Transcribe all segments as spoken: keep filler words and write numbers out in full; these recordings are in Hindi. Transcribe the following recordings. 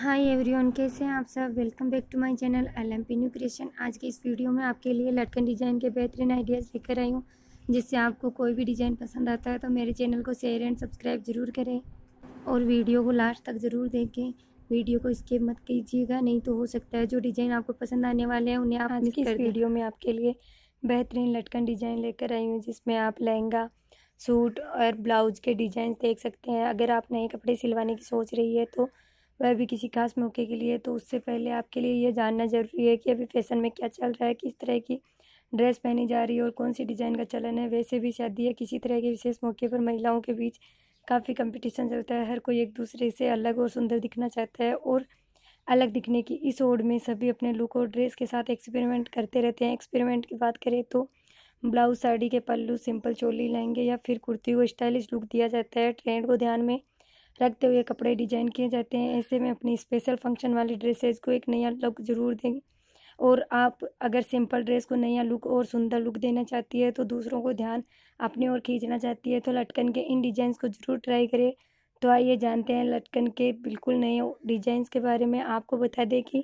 हाय एवरीवन, कैसे हैं आप सब। Welcome back to my channel L M P new creation. आज के इस वीडियो में आपके लिए लटकन डिज़ाइन के बेहतरीन आइडियाज़ लेकर आई हूँ। जिससे आपको कोई भी डिज़ाइन पसंद आता है तो मेरे चैनल को शेयर एंड सब्सक्राइब ज़रूर करें और वीडियो को लास्ट तक ज़रूर देखें। वीडियो को स्किप मत कीजिएगा, नहीं तो हो सकता है जो डिज़ाइन आपको पसंद आने वाले हैं उन्हें आप मिस कर दें। आज की इस वीडियो में आपके लिए बेहतरीन लटकन डिज़ाइन लेकर आई हूँ, जिसमें आप लहंगा, सूट और ब्लाउज़ के डिज़ाइन देख सकते हैं। अगर आप नए कपड़े सिलवाने की सोच रही है तो वह भी किसी खास मौके के लिए, तो उससे पहले आपके लिए ये जानना ज़रूरी है कि अभी फैशन में क्या चल रहा है, किस तरह की ड्रेस पहनी जा रही है और कौन सी डिज़ाइन का चलन है। वैसे भी शादी या किसी तरह के विशेष मौके पर महिलाओं के बीच काफ़ी कंपटीशन चलता है। हर कोई एक दूसरे से अलग और सुंदर दिखना चाहता है और अलग दिखने की इस होड़ में सभी अपने लुक और ड्रेस के साथ एक्सपेरिमेंट करते रहते हैं। एक्सपेरिमेंट की बात करें तो ब्लाउज, साड़ी के पल्लू, सिंपल चोली, लहंगे या फिर कुर्ती को स्टाइलिश लुक दिया जाता है। ट्रेंड को ध्यान में रखते हुए कपड़े डिजाइन किए जाते हैं। ऐसे में अपनी स्पेशल फंक्शन वाली ड्रेसेस को एक नया लुक जरूर दें। और आप अगर सिंपल ड्रेस को नया लुक और सुंदर लुक देना चाहती है, तो दूसरों को ध्यान अपनी ओर खींचना चाहती है, तो लटकन के इन डिजाइंस को जरूर ट्राई करें। तो आइए जानते हैं लटकन के बिल्कुल नए डिजाइंस के बारे में। आपको बता दें कि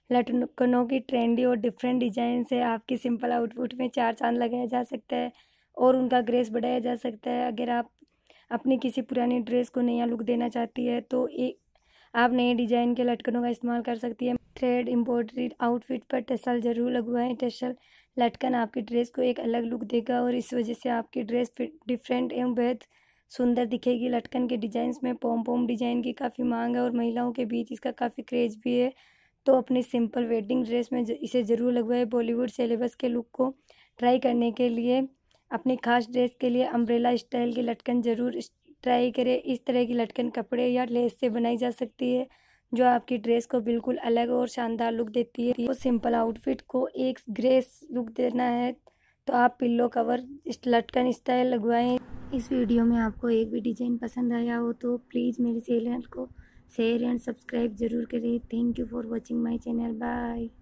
लटकनों की ट्रेंडी और डिफरेंट डिजाइन से आपकी सिंपल आउटफिट में चार चांद लगाया जा सकता है और उनका ग्रेस बढ़ाया जा सकता है। अगर आप अपनी किसी पुरानी ड्रेस को नया लुक देना चाहती है तो एक आप नए डिजाइन के लटकनों का इस्तेमाल कर सकती है। थ्रेड एम्ब्रॉयडरी आउटफिट पर टसल जरूर लगवाएं। टसल लटकन आपकी ड्रेस को एक अलग लुक देगा और इस वजह से आपकी ड्रेस डिफरेंट एवं बेहद सुंदर दिखेगी। लटकन के डिजाइन में पॉम पॉम डिजाइन की काफ़ी मांग है और महिलाओं के बीच इसका काफ़ी क्रेज भी है। तो अपनी सिंपल वेडिंग ड्रेस में इसे ज़रूर लगवाएं। बॉलीवुड सेलेब्स के लुक को ट्राई करने के लिए अपनी खास ड्रेस के लिए अम्ब्रेला स्टाइल की लटकन ज़रूर ट्राई करें। इस तरह की लटकन कपड़े या लेस से बनाई जा सकती है, जो आपकी ड्रेस को बिल्कुल अलग और शानदार लुक देती है। तो सिंपल आउटफिट को एक ग्रेस लुक देना है तो आप पिल्लो कवर लटकन स्टाइल लगवाएं। इस वीडियो में आपको एक भी डिज़ाइन पसंद आया हो तो प्लीज़ मेरे चैनल को शेयर एंड सब्सक्राइब ज़रूर करें। Thank you for watching my channel. Bye.